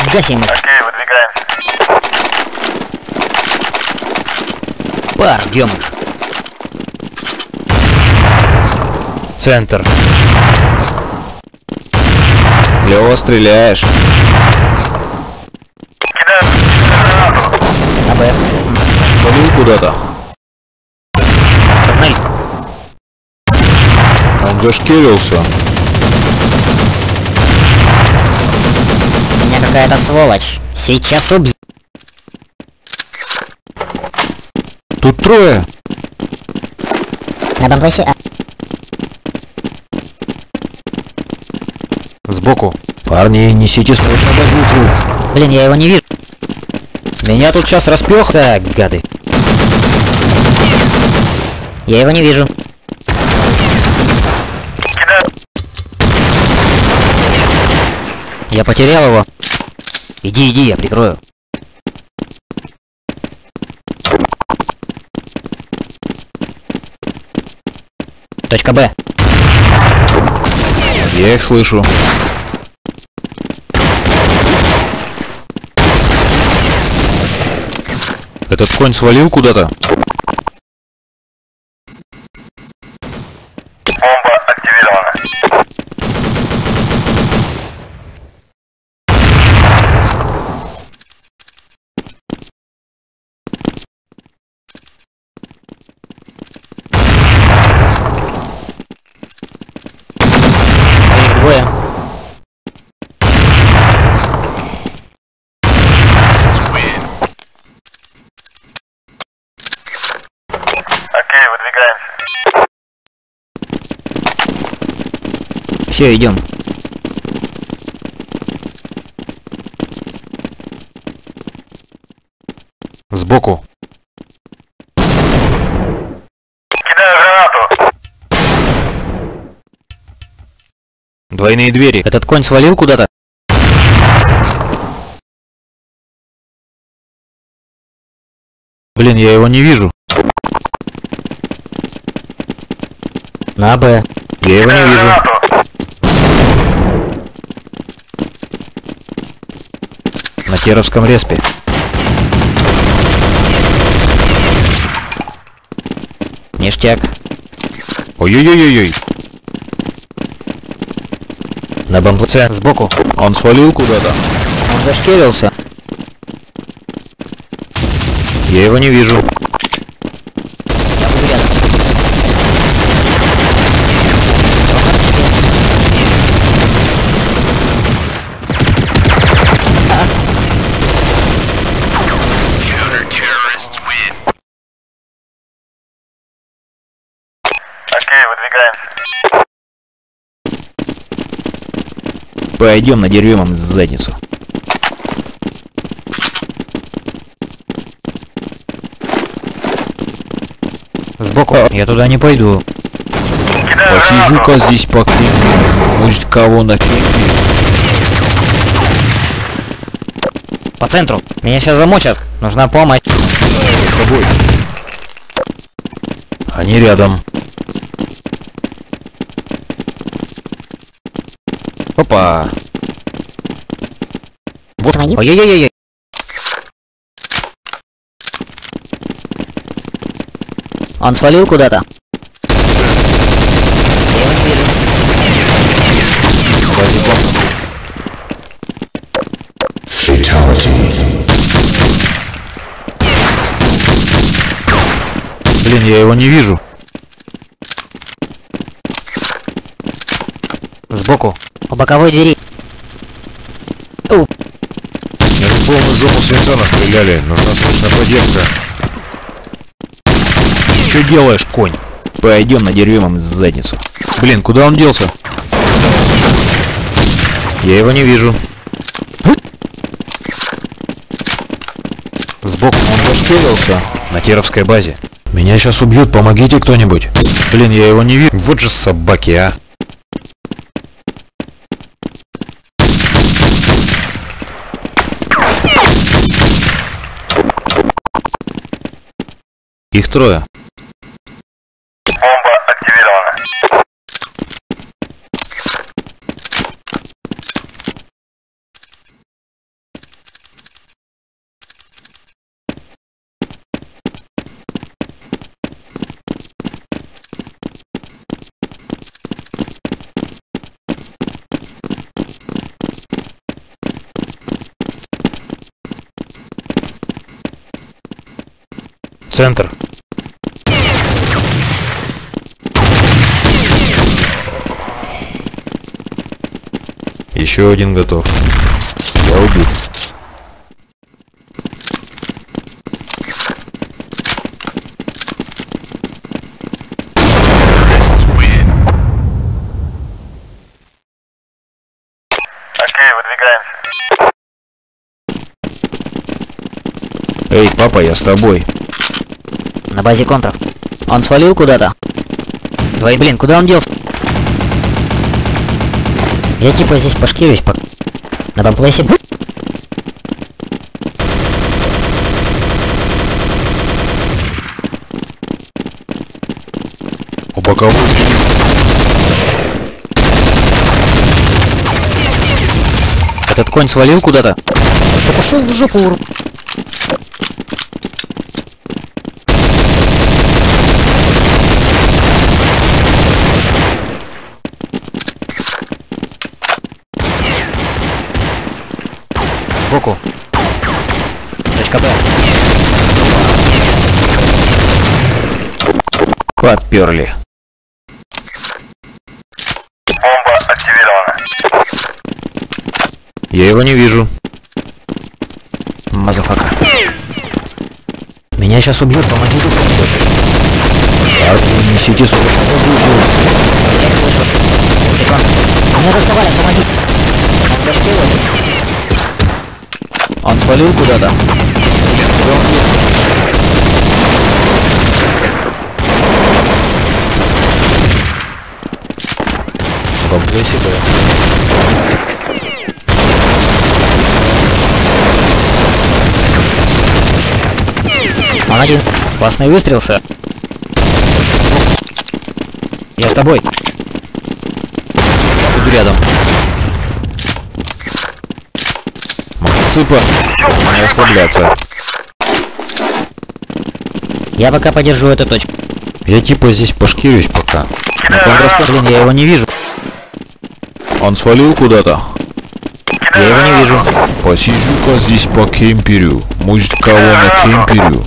Гасим. Окей, выдвигаемся. Пар, идем. Центр. Клево стреляешь. Кидаю гранату. АБ. Свалил куда-то. Погнали. Он зашкерился. У меня какая-то сволочь. Сейчас убью. Тут трое. На бомблесе. Сбоку. Парни, несите срочно базуку. Блин, я его не вижу. Меня тут сейчас распёх. Так, гады. Я его не вижу. Кидаю. Я потерял его. Иди, иди, я прикрою. Точка Б. Я их слышу. Этот конь свалил куда-то? Бомба активирована. Их двое. Окей, выдвигаемся. Все, идем. Сбоку. Кидаю гранату. Двойные двери. Этот конь свалил куда-то? Блин, я его не вижу. На Б. Я его не Кидаю вижу. гранату. На Теровском респе. Ништяк. Ой-ой-ой-ой. На бомблесе. Сбоку. Он свалил куда-то. Он зашкерился. Я его не вижу. Я буду рядом. Окей, выдвигаемся. Пойдем надерем им задницу. Сбоку. Я туда не пойду. Кидаю Посижу-ка гранату. здесь покрепнее. Может, кого накинуть. По центру. Меня сейчас замочат. Нужна помощь. С тобой. Они рядом. Опа. Вот. Ой-ой-ой-ой. Он свалил куда-то? Я его не вижу. Базе бомба. Блин, я его не вижу. Сбоку. У боковой двери. Мне в полную жопу свинца настреляли. Нужна срочная поддержка. Что делаешь, конь? Пойдем надерем им задницу. Блин, куда он делся? Я его не вижу. Сбоку он зашкерился на Теровской базе. Меня сейчас убьют, помогите кто-нибудь. Блин, я его не вижу. Вот же собаки, а. Их трое. Бомба активирована. Центр. Еще один готов. Я убит. Окей, выдвигаемся. Эй, папа, я с тобой. На базе контров. Он свалил куда-то? Блин, куда он делся? Я типа здесь пошкирюсь пока. На бамплейсе. У боковой. Этот конь свалил куда-то? Да пошел в жопу. Сбоку. Точка Б. Поперли. Бомба активирована. Я его не вижу. Мазафака. Меня сейчас убьют, помогите. Несите срочно. Я слышу. Меня заставали, помогите. Он зашкивает. Он свалил куда-то. Бомблей себе. Он один. Классный выстрел, сэр. Я с тобой. Я буду рядом. Цыпа. Не расслабляться. Я пока подержу эту точку. Я типа здесь пошкирюсь пока. Блин, я его не вижу. Он свалил куда-то. Я его не вижу. Посижу-ка здесь по кемперю. Может, кого на кемперю.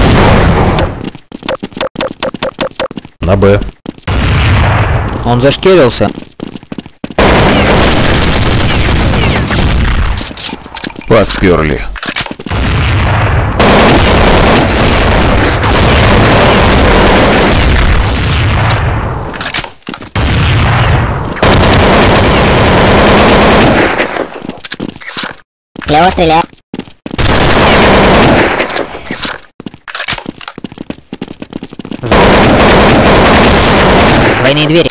На Б. Он зашкерился. Подперли. Клево стреляю. Двойные двери.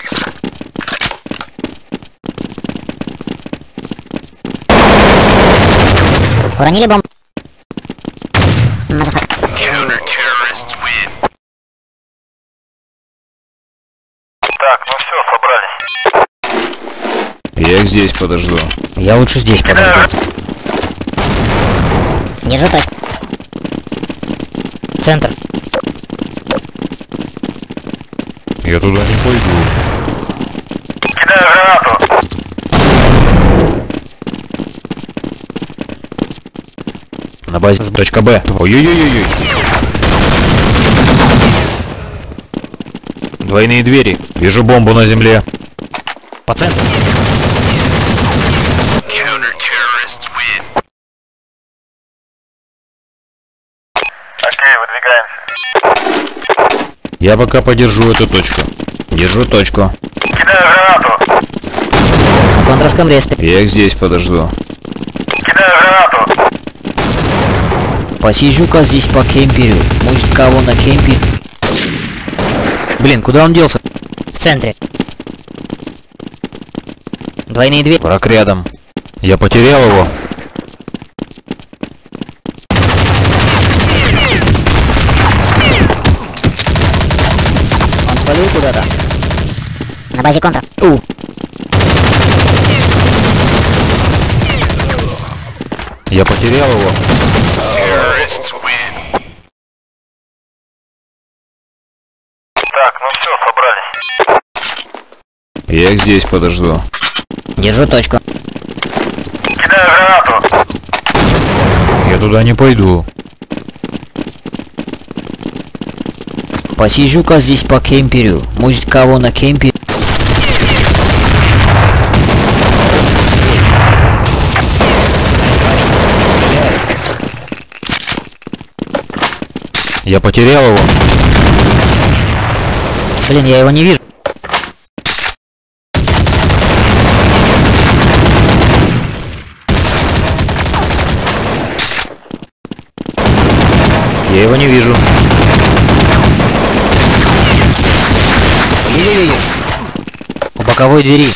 Уронили бомбу. Так, ну все, собрались. Я их здесь подожду. Я лучше здесь подожду. Держу точку. Центр. Я туда не пойду. Кидаю гранату. На базе точка Б. Ой-ой-ой-ой. Двойные двери. Вижу бомбу на земле. По центру. Окей, выдвигаемся. Я пока подержу эту точку. Держу точку. Кидаю гранату. На контровском респе. Я их здесь подожду. Кидаю гранату. Посижу-ка здесь по кемперю. Может, кого на кемпе. Блин, куда он делся? В центре. Двойные двери. Враг рядом. Я потерял его. Он свалил куда-то. На базе контра. Я потерял его. Так, ну все, собрались. Я их здесь подожду. Держу точку. Кидаю гранату. 'Я туда не пойду. Кидаю гранату. Я туда не пойду. Я их здесь подожду. Я их здесь подожду. Держу точку. Кидаю гранату. Кидаю гранату. Окей, выдвигаемся. Я туда не пойду. Посижу-ка здесь по кемперю. Может, кого на кемпе? Я потерял его. Блин, я его не вижу. Я его не вижу. Ой-ой-ой. У боковой двери.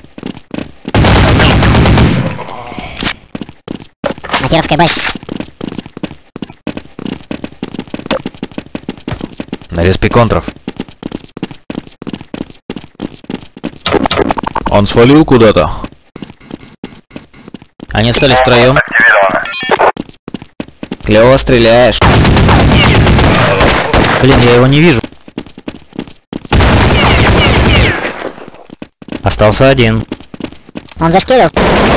На Кировской базе. На респе контров. Он свалил куда-то. Они остались втроем. Активировано. Клево стреляешь. Блин, я его не вижу. Остался один. Он зашкерил.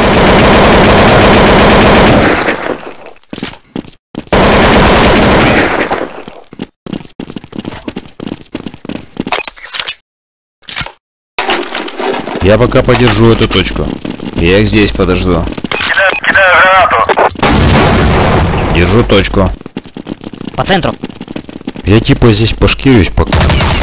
Я пока подержу эту точку. Я их здесь подожду. Кидаю гранату. Держу точку. По центру. Я типа здесь пошкирюсь пока.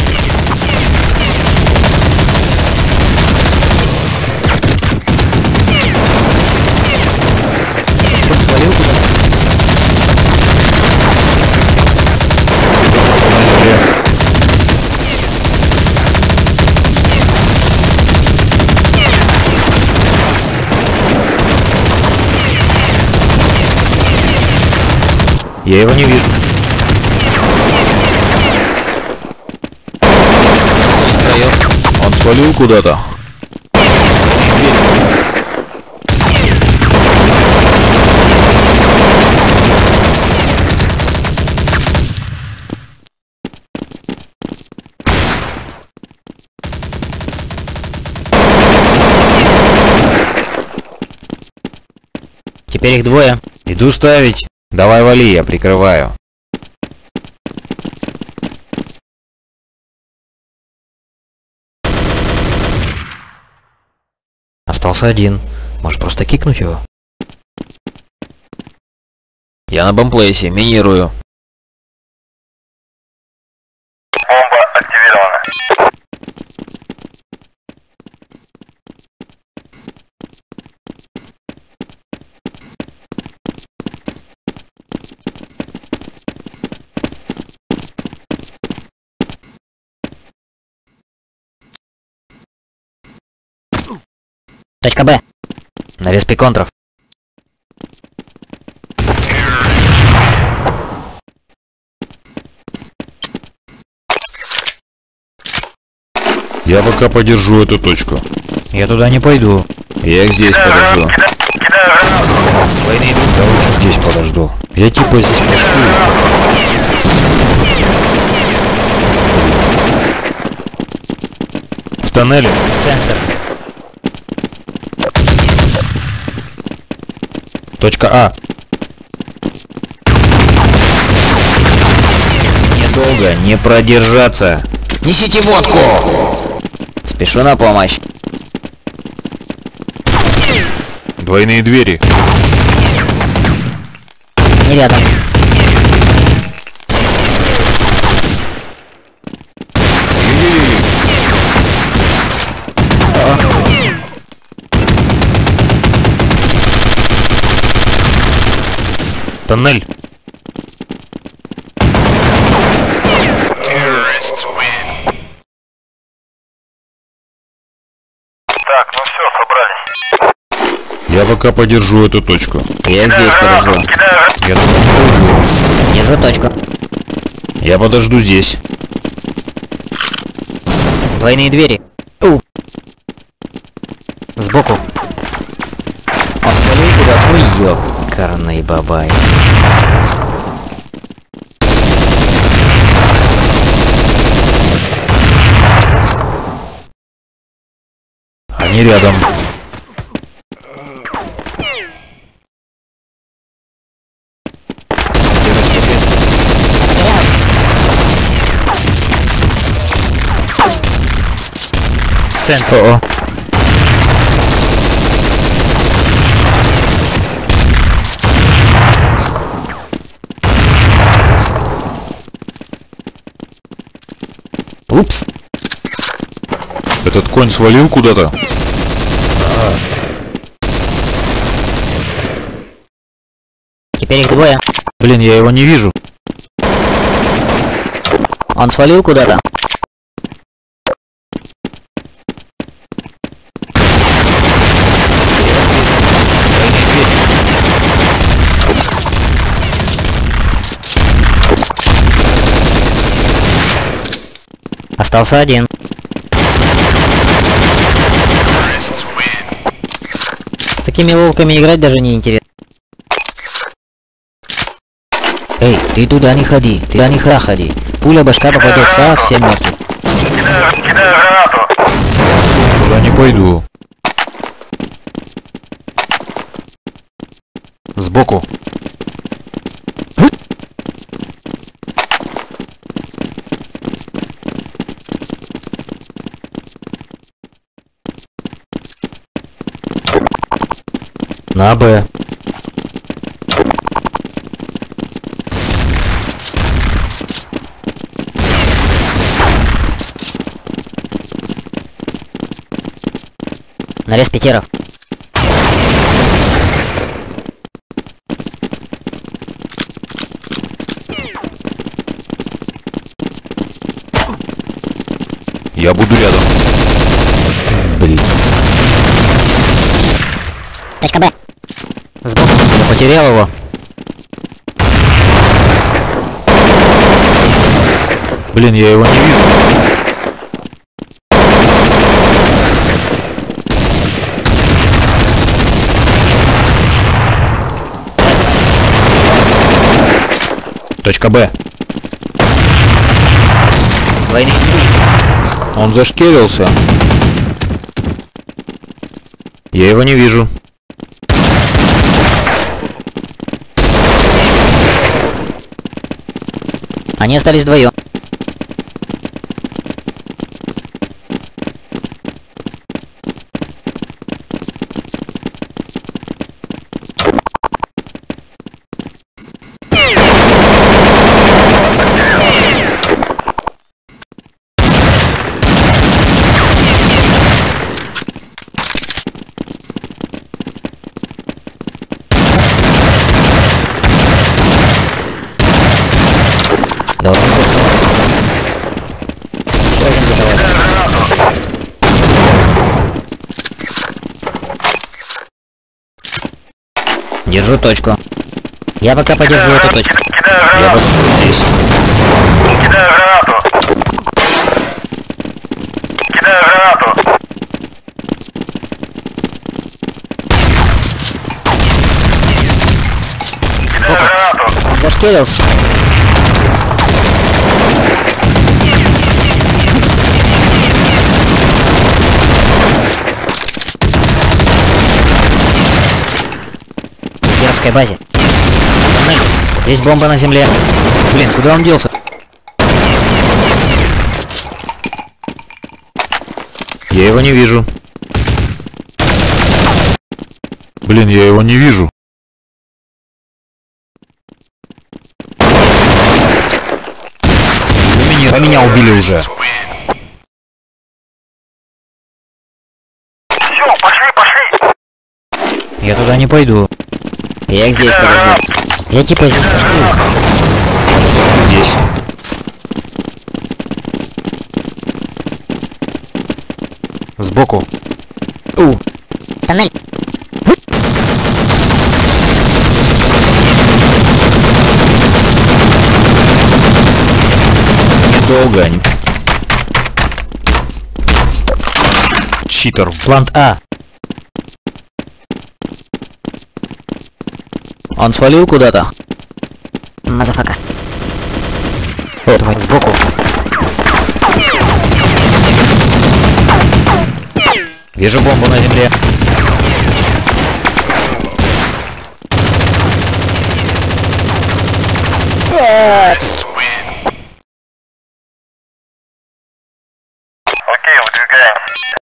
Свалил куда-то. Я его не вижу. Он свалил куда-то. Теперь их двое. Иду ставить. Давай вали, я прикрываю. Остался один. Может, просто кикнуть его? Я на бомплейсе, минирую. Бомба активирована. Точка Б. На респе контров. Я пока подержу эту точку. Я туда не пойду. Я их здесь подожду. Кидаю гранату. Войны идут, да лучше здесь подожду. Я типа здесь пошкирюсь. В тоннеле. Центр. Точка А. Недолго, не продержаться. Несите водку! Спешу на помощь. Двойные двери. Не рядом. Тоннель. Так, ну все, собрались. Я пока подержу эту точку. Я их здесь подожду. Кидаю гранату. Я туда не пойду. Держу точку. Я подожду здесь. Двойные двери. Сбоку. Он свалил куда-то. Ой, ёкарный бабай. Они рядом. в центре. О-о. Упс. Этот конь свалил куда-то? Теперь их двое. Блин, я его не вижу. Он свалил куда-то. Остался один. С такими волками играть даже не интересно. Эй, ты туда не ходи, ты туда не ходи. Пуля башка попадет совсем мертвый. Кидаю гранату. Туда не пойду. Сбоку. На Б. Нарез пятеров. Я буду рядом. Блин. Точка Б. Сбоку. Я потерял его. Блин, я его не вижу. Точка Б. Войны. Он зашкерился. Я его не вижу. Они остались вдвоем. Давай. Еще один задавай. Держу точку. Я пока подержу эту точку. Я вот здесь. Кидаю гранату. Кидаю гранату. Кидаю гранату. Он зашкерился. В Кировской базе. Здесь бомба на земле. Блин, куда он делся? Я его не вижу. Блин, я его не вижу. Меня убили уже. Все, пошли. Я туда не пойду. Я их здесь подожду. Я типа здесь пошли. Здесь. Сбоку. Тоннель. Долго они. Читер. Плант А. Он свалил куда-то? Мазафака. О, давай сбоку. Вижу бомбу на земле.